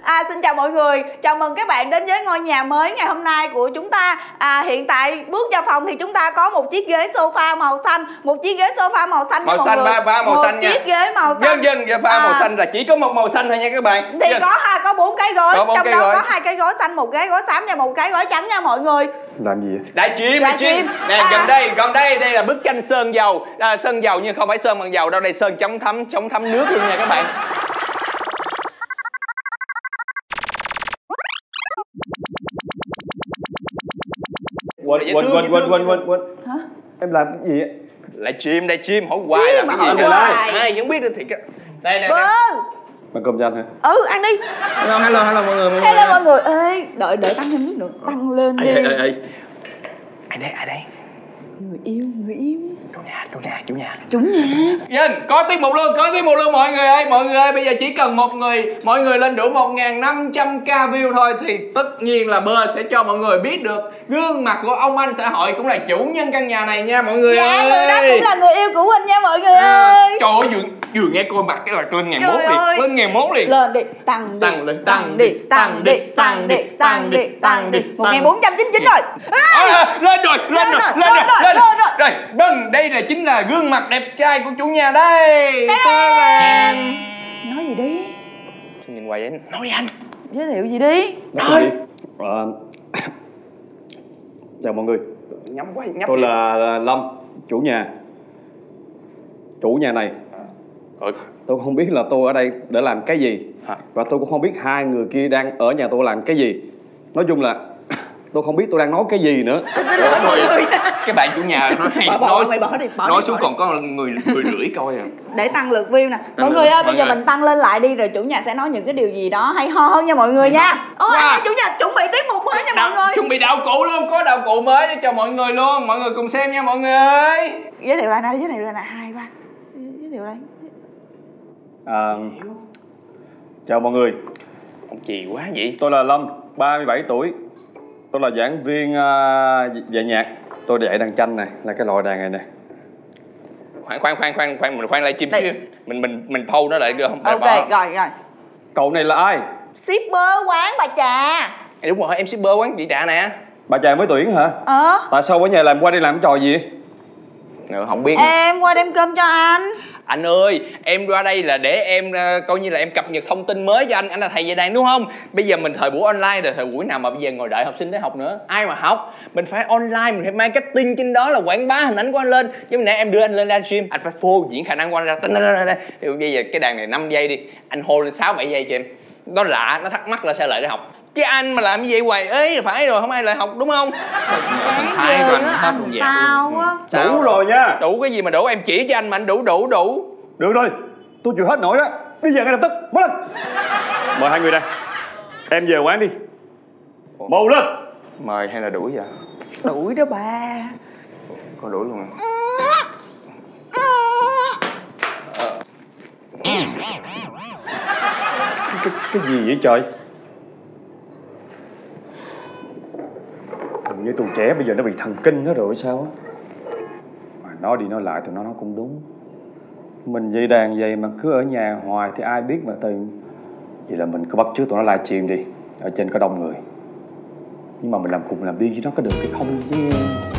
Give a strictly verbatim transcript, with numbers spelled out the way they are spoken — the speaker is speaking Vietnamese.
À, xin chào mọi người, chào mừng các bạn đến với ngôi nhà mới ngày hôm nay của chúng ta. À, hiện tại bước vào phòng thì chúng ta có một chiếc ghế sofa màu xanh, một chiếc ghế sofa màu xanh màu nha xanh, mọi người. ba ba màu một xanh nha. Một chiếc ghế màu xanh. Dân dân sofa à. màu xanh là chỉ có một màu xanh thôi nha các bạn. Thì dân. có ha, có bốn cái gối, có bốn trong cái đó gối. có hai cái gối xanh, một cái gối xám và một cái gối trắng nha mọi người. Làm gì vậy? Đại chim, đại chim. Nè, à. gần đây, gần đây đây là bức tranh sơn dầu, à, sơn dầu nhưng không phải sơn bằng dầu đâu, đây sơn chống thấm, chống thấm nước luôn nha các bạn. Quên quên quên quên quên quên quên. Hả? Em làm cái gì vậy? Lại chim, đây chim hỏi hoài làm cái gì vậy? Ai vẫn biết được thiệt. Đây nè. Ăn cơm cho anh hả? Ừ, ăn đi. Hello, hello, hello mọi người. Mọi hello người. mọi người. Ê, đợi đợi tăng thêm chút nữa, tăng lên đi. Ê, ê, ê. Ai đây, ai đây? Người yêu, người yêu. Chủ nhà, chủ nhà, chủ nhà. Chủ nhà. Dân, có tiết mục luôn, có tiết mục luôn mọi người ơi. Mọi người ơi, bây giờ chỉ cần một người, mọi người lên đủ một nghìn năm trăm k view thôi thì tất nhiên là Bơ sẽ cho mọi người biết được gương mặt của ông anh xã hội cũng là chủ nhân căn nhà này nha mọi người. Dạ, ơi. người đó cũng là người yêu của Huynh nha mọi người à, ơi. Trời ơi, vừa, vừa nghe coi mặt cái là lên ngàn mốt liền, lên ngàn mốt liền. Lên đi, tăng đi, tăng lên, tăng đi, tăng đi, tăng đi, tăng đi, tăng đi. một nghìn bốn trăm chín mươi chín rồi. À, lên rồi, lên rồi, lên rồi, lên rồi. Rồi, vâng, đây là chính là gương mặt đẹp trai của chủ nhà đây. Nói gì đi? Sao nhìn hoài vậy? Nói đi anh. Giới thiệu gì đi? Nói. Ờ, chào mọi người. Nhắm quá, nhắm. Tôi là Lâm, chủ nhà. Chủ nhà này. Ừ. Tôi không biết là tôi ở đây để làm cái gì. Hả? Và tôi cũng không biết hai người kia đang ở nhà tôi làm cái gì. Nói chung là tôi không biết tôi đang nói cái gì nữa. Rồi, cái bạn chủ nhà nó hay bỏ, bỏ, nói mày bỏ đi, bỏ nói đi, xuống bỏ còn có người người rưỡi coi à. Để tăng lượt view nè. Mọi lượt, người ơi, mọi bây giờ người. mình tăng lên lại đi rồi chủ nhà sẽ nói những cái điều gì đó hay ho hơn nha mọi người nha. Ôi, wow. chủ nhà chuẩn bị tiết mục mới nha mọi người. Chuẩn bị đạo cụ luôn, có đạo cụ mới để cho mọi người luôn. Mọi người cùng xem nha mọi người ơi. Giới thiệu lại nè, giới thiệu lại nè, hai ba. Giới thiệu lại. À, chào mọi người. Ông chì quá vậy. Tôi là Lâm, ba mươi bảy tuổi. Tôi là giảng viên uh, dạy nhạc. Tôi dạy đàn tranh này, là cái loại đàn này nè. Khoan khoan khoan khoan khoan mình khoan livestream chứ. Mình mình mình thâu nó lại được không? Ok, bỏ. rồi rồi. Cậu này là ai? Shipper quán bà Trà. À, đúng rồi, em shipper quán chị Trà nè. Bà Trà mới tuyển hả? Ờ. Tại sao ở nhà làm qua đây làm cái trò gì? Ừ, không biết. Em qua đem cơm cho anh. Anh ơi, em qua đây là để em uh, coi như là em cập nhật thông tin mới cho anh. Anh là thầy dạy đàn đúng không? Bây giờ mình thời buổi online rồi, thời buổi nào mà bây giờ ngồi đợi học sinh tới học nữa. Ai mà học? Mình phải online, mình phải marketing trên đó là quảng bá hình ảnh của anh lên. Chứ nãy em đưa anh lên livestream, anh phải phô diễn khả năng của anh ra. Thì bây giờ cái đàn này năm giây đi, anh hô lên sáu bảy giây cho em. Nó lạ, nó thắc mắc là sẽ lại để học. Chứ anh mà làm như vậy hoài ấy là phải rồi, không ai lại học đúng không? Hai anh hết sao á? Đủ rồi nha. Đủ cái gì mà đủ, em chỉ cho anh mà anh đủ đủ đủ. Được rồi, tôi chịu hết nổi đó. Bây giờ ngay lập tức, mau lên. Mời hai người đây. Em về quán đi. Mau lên. Mời hay là đuổi vậy? Đuổi đó bà. Con đuổi luôn à? Cái, cái gì vậy trời? Hình như tụi trẻ bây giờ nó bị thần kinh hết rồi sao á. Mà nói đi nói lại tụi nó nó cũng đúng. Mình dây đàn vậy mà cứ ở nhà hoài thì ai biết mà tiền. Vậy là mình cứ bắt chước tụi nó livestream đi. Ở trên có đông người. Nhưng mà mình làm cùng làm điên với nó có được hay không chứ.